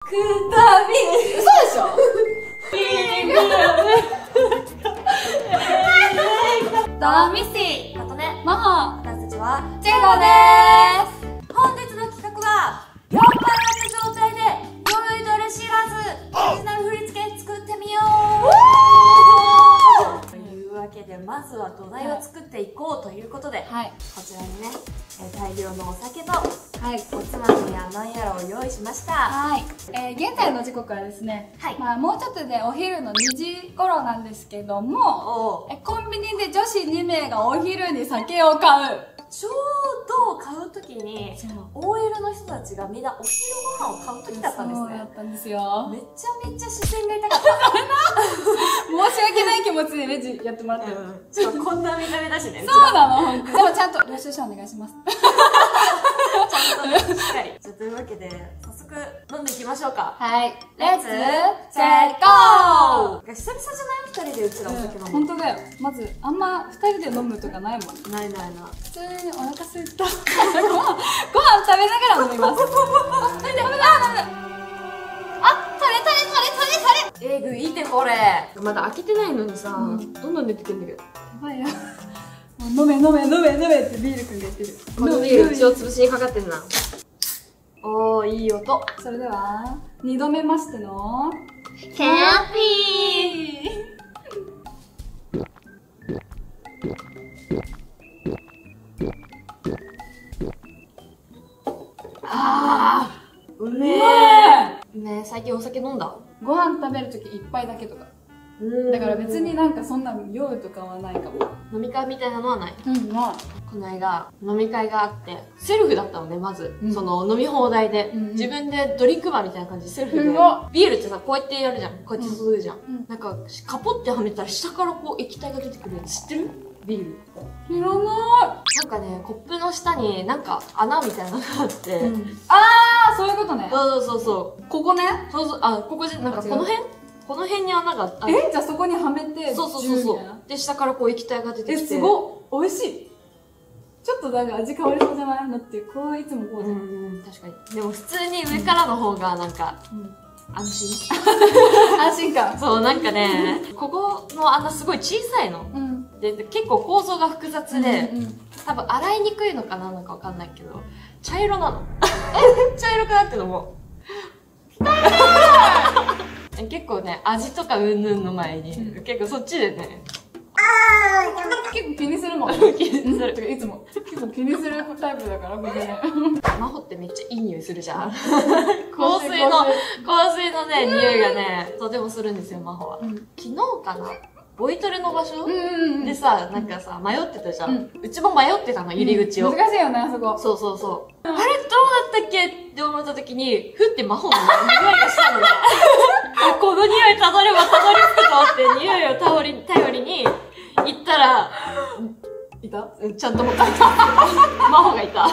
くたび嘘でしょドミスティあとね、 マホ私たちはチェゴです。 本日の企画は酔っ払った状態で酔いどれ知らずオリジナル振り付け作ってみようというわけで、まずは土台を作っていこうということで、 はい、 こちらにね、大量のお酒とはい、 おつまみやなんやらを用意しました。 はい、現在の時刻はですね、 はい、 まあもうちょっとでお昼の2時頃なんですけども、コンビニで女子2名がお昼に酒を買う。 ちょうど買うときに OL の人たちがみんなお昼ご飯を買うときだったんですね。 そうだったんですよ。 めちゃめちゃ視線が痛かった。 申し訳ない気持ちでレジやってもらってる。 しかもこんな見た目だしね。 そうなの、本当に。でもちゃんと領収書お願いします。 ちゃんとね、しっかり。じゃあというわけで、早速飲んでいきましょうか。 はい。 レッツセッゴー。 久々じゃない？2人でうちらお酒飲む。 本当だよ。まず、あんま2人で飲むとかないもん。 ないないな。 普通にお腹すいた。ご飯食べながら飲みます。ダメだ。 えぐいってこれ。まだ開けてないのにさ、どんどん出てくるんだけど。 やばいよ。もう飲めってビールくんが言ってる。 このビールうちを潰しにかかってんな。おー、いい音。 それでは、2度目ましてのキャンピー。あー、うめえ。ねえ、最近お酒飲んだ？ ご飯食べるとき一杯だけとか。だから別になんかそんな酔うとかはないかも。 飲み会みたいなのはない。 なこの間飲み会があって、セルフだったのね、まず。その飲み放題で。自分でドリンクバーみたいな感じでセルフで。ビールってさ、こうやってやるじゃん。こうやって注ぐじゃん。なんか、カポってはめたら下からこう液体が出てくるやつ知ってる？ビール。 いらない。 なんかね、コップの下になんか穴みたいなのがあって。 あー、そういうことね。 そう。 ここね。 そう、ここじゃ、なんかこの辺に穴があって。 じゃあそこにはめて。 そう。で、下からこう液体が出てきて。 すごっ。美味しい。ちょっとなんか味変わりそうじゃない？だってこういつもこうじゃん。 確かに。でも普通に上からの方がなんか、安心。 安心感。 そう、なんかね、ここの穴すごい小さいの。で、結構構造が複雑で、多分洗いにくいのかなのかわかんないけど、茶色なの。茶色くなってるのも。結構ね、味とかうんぬんの前に、結構そっちでね、 結構気にするもん。 気にする。 いつも結構気にするタイプだから、僕ね。 真帆ってめっちゃいい匂いするじゃん。香水のね、匂いがね、とてもするんですよ、真帆は。昨日かな、ボイトレの場所でさ、なんかさ、迷ってたじゃん。うちも迷ってたの、入り口を。 難しいよね、あそこ。 そう。あれ、どうだったっけって思った時に、ふって真帆の匂いがしたのね。この匂いたどり着くと思って、匂いを頼りに、行ったら、 いた？ ちゃんともった。真帆がいた。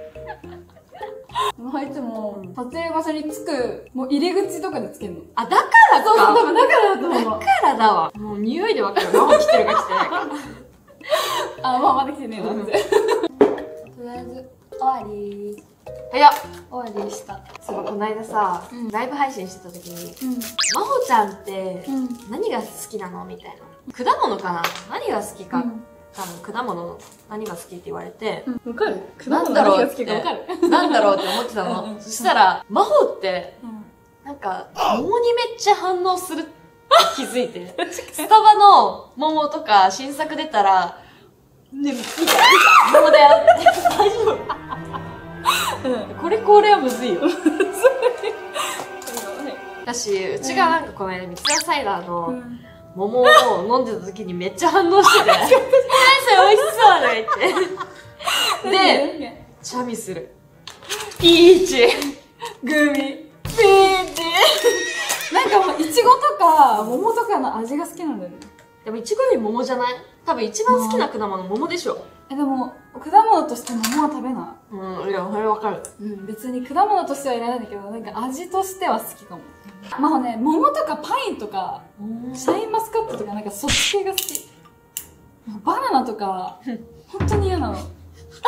いつも撮影場所に着く、もう入り口とかでつけるの。 あ、だからか。 そう、多分だからだと思う。 だからだわ。もう匂いでわかる。真帆来てるか来てないか。 まだ来てねえなって。とりあえず、終わり。 早っ。 終わりでした。 そう、この間さ、ライブ配信してた時に、真帆ちゃんって何が好きなのみたいな。果物かな？何が好きか。多分果物の何が好きって言われて、 わかる？ なんだろうって、 なんだろうって思ってたの。そしたら、真帆って、なんか、桃にめっちゃ反応するって気づいて、スタバの桃とか新作出たら、ね、見た、桃だよって、大丈夫。これはむずいよ。だし、うちがなんかこの間、三ツ矢サイダーの、桃を飲んでた時にめっちゃ反応してて、それ美味しそうだよって。で、チャミする。ピーチ、グミ、ピーチ。 なんかもう、いちごとか、桃とかの味が好きなんだよね。 でも、いちごより桃じゃない？多分一番好きな果物桃でしょ。 でも、果物として桃は食べない。 いや、それわかる。 別に果物としてはいらないんだけど、なんか味としては好きかも。まあね、桃とかパインとか、シャインマスカットとかなんかそっち系が好き。バナナとか、本当に嫌なの。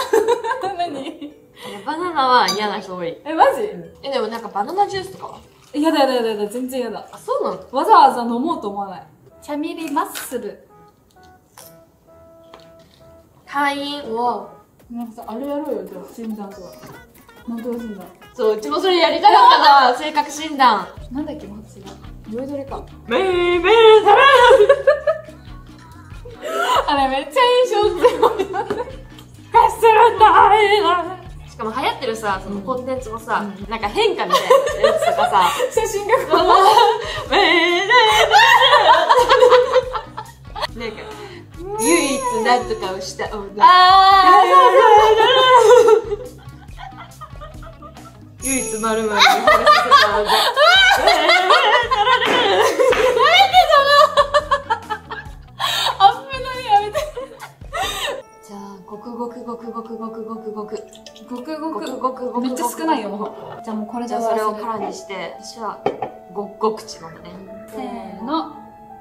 何？ バナナは嫌な人多い。 マジ？ でもなんかバナナジュースとかはやだやだやだやだ、全然やだ。 あ、そうなの？ わざわざ飲もうと思わない。チャミリマッスル。 会員を。 なんかさ、あれやろうよ、じゃあ、診断とか。なんとか診断。 そう、うちもそれやりたかったな、性格診断。 なんだっけ、マジが。酔いどれか。 めーめーだらあれめっちゃいい小説読みなんだ。カスルダイナ。 しかも流行ってるさ、そのコンテンツもさ、なんか変化みたいなやつとかさ、 写真がこう。 めーなんか、唯一なんとかをした女。唯一まるまるに惚れさせた女。じゃあ、ごくごくごくごくごくごくごく。 ごくごくごくごくめっちゃ少ないよ、もう。じゃあもうこれでじゃあそれを空にして、私はご口飲むね。 せーの。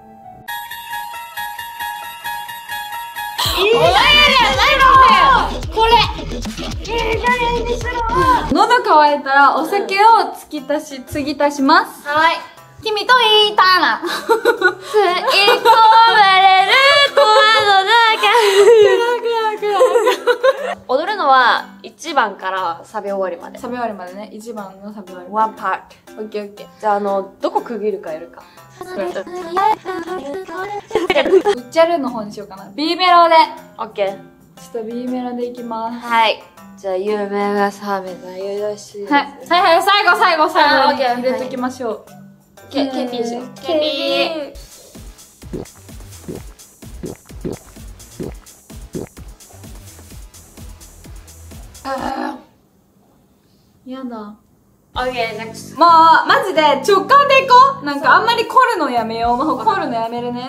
いい加減にしろこれいい加減にしろ喉乾いたらお酒を継ぎ足します。 はい。 君と言いたな。 吸い込まれるドアの中踊るのは1番からサビ終わりまで。 サビ終わりまでね。1番のサビ終わり。 ワンパート。 オッケーオッケー。 じゃあどこ区切るかやるか。 うっちゃるの方にしようかな。B メロで。 オッケー。 ちょっと B メロでいきます。 はい。じゃあ、夢が覚めたよろしい。 はい。はい、最後にオッケー入れときましょう。 ケピーしよう。ケピー。 やだ。 オッケー、next。 もう、マジで直感でいこう。なんかあんまり凝るのやめよう。もう凝るのやめるね。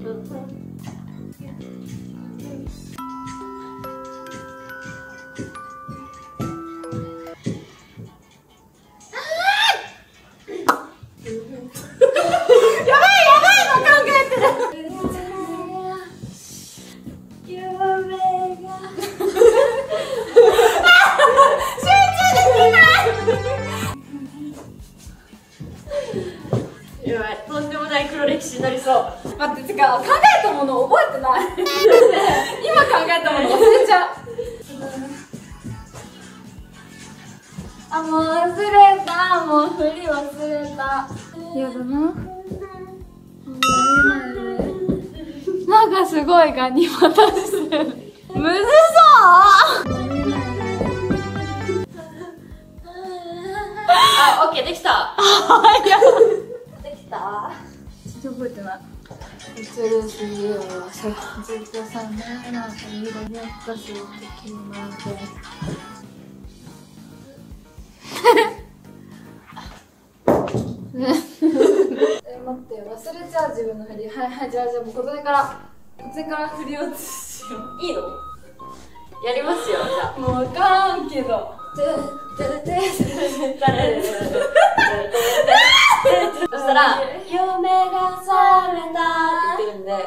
とんでもない黒歴史になりそう。 待って、てか、考えたもの覚えてない。今考えたもの忘れちゃう。あ、もう忘れた。もう振り忘れた。やだな。なんかすごいガニ股してる。むずそう。 あ、オッケー、できた。できた。 全然覚えてない。 ずるすぎよ。 ずっとさ、なんかいいのにやったし、時まで。待ってよ、忘れちゃう自分の振り。はい、じゃあもうこれから振り落としよう。 いいの？やりますよ、じゃあ。 もうわからんけど。 そしたら、夢が覚めたって言ってるんで、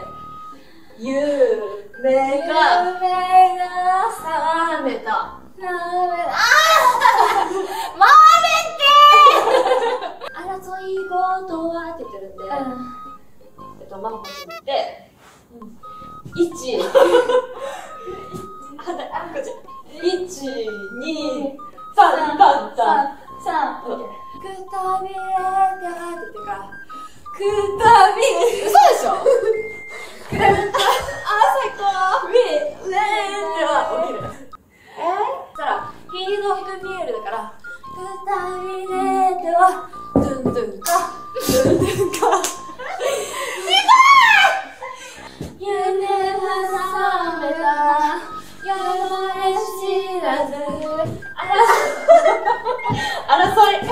夢が覚めた。争い事はって言ってるんで、ママコに言って、1、2、3、くたびれてって言ってから、くたびれ、嘘でしょくたびれて、朝こびれては起きる。そしたら、ひどく見えるだから、くたびれては、ドゥンドゥンか、ドゥンドゥンか。夢は覚めた、夜知らず、争い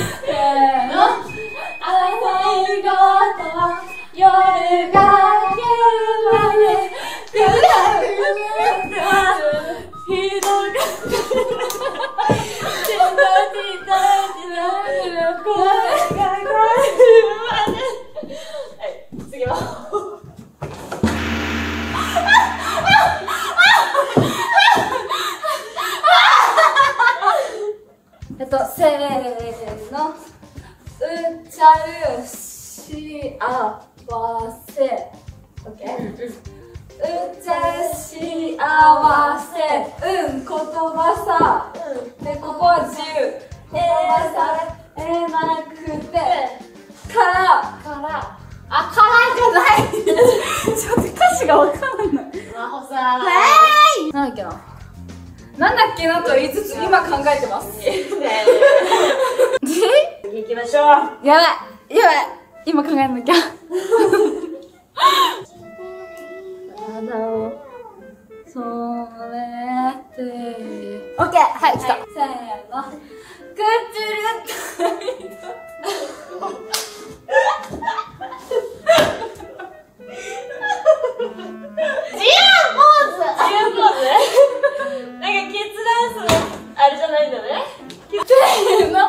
事は夜が明けるまでくだりではひどく声が来るまで。はい、次はせーの。 ちゃる幸せ。オッケー。うちゃる幸せ。言葉さ。で、ここは自由。言葉されなくて。からじゃない。ちょっと歌詞がわかんない。 真帆さん。 なんだっけな。なんだっけなと言いつつ今考えてます。 次行きましょう。 やばい今考えなきゃ。それってオッケー、はい、来た。せーの。くちゅるなんかキッズダンスのあれじゃないんだね。 せーの。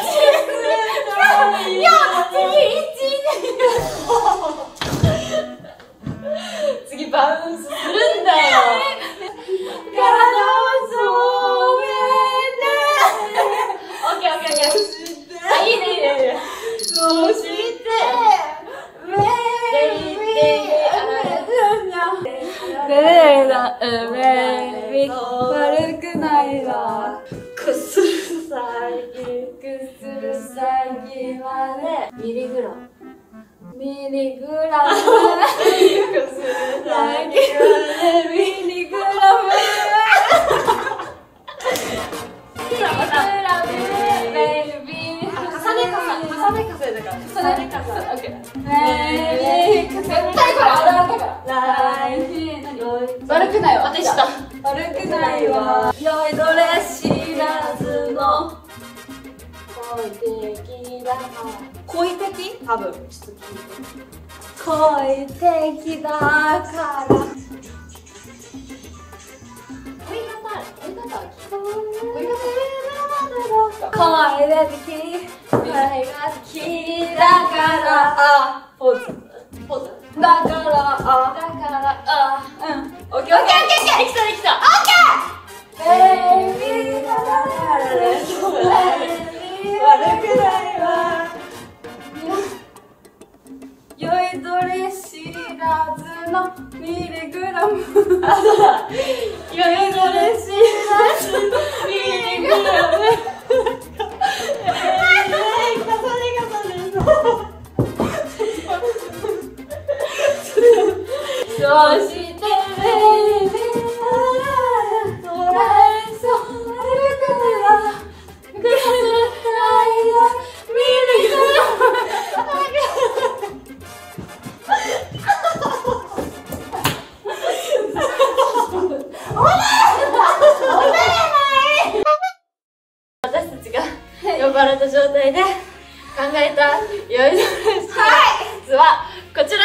次バウンスするんだよ。 体を染めて。 オッケーオッケーオッケー。あ、いいねいいねいいね。 そして悪くないわ。 くするさくする先までミリグラムミリグラムくする先までミリグラムミリグラムベイビー重ねだから。 重ね重ねオッケーベイビー絶対これあるあるだから悪くないわ。 私だ。 悪くないわ。酔いどれ知らずの恋的だから恋的？ 多分ちょっと聞いて。 恋的だから恋方恋的だからポーズだからオッケーオッケーオッケーできたできた。 ベイビーだから悪くないわ。酔いどれ知らずのミリグラム。 あ、そうだ。酔いどれ知らずのミリグラム。 そしてベイビー私たちが呼ばれた状態で考えた酔いどれシリーズはこちらです。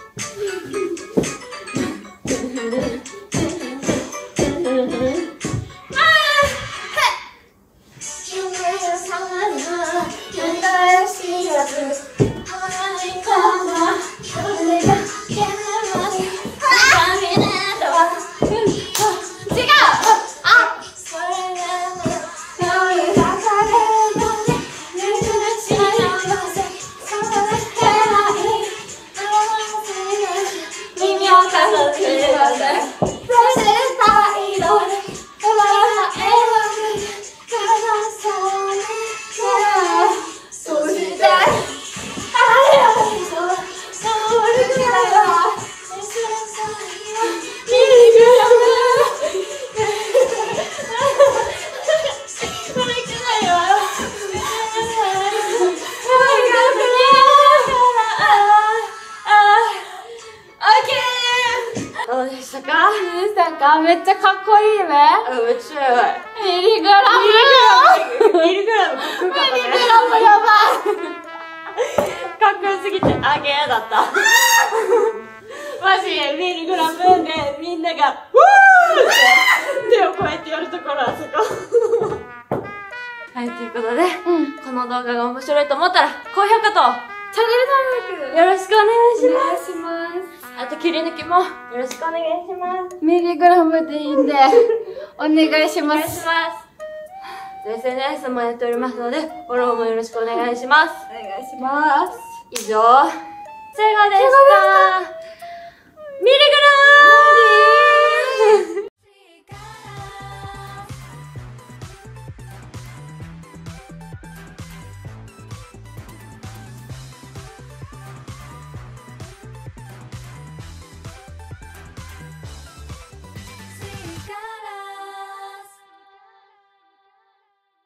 めっちゃかっこいいね。 めっちゃやばい。 ミリグラムミリグラムかっこよかったね。 ミリグラムやばい。 かっこよすぎてあげやだった。マジミリグラムでみんなが「ウー!」って手をこうやってやるところあそこ。はい、ということで、この動画が面白いと思ったら高評価とチャンネル登録よろしくお願いしお願います。 します。 あと切り抜きもよろしくお願いします。 ミリグラムでいいんでお願いします。 お願いします。 SNS もやっておりますので、フォローもよろしくお願いします。 お願いします。 以上、セガでした。ミリグラー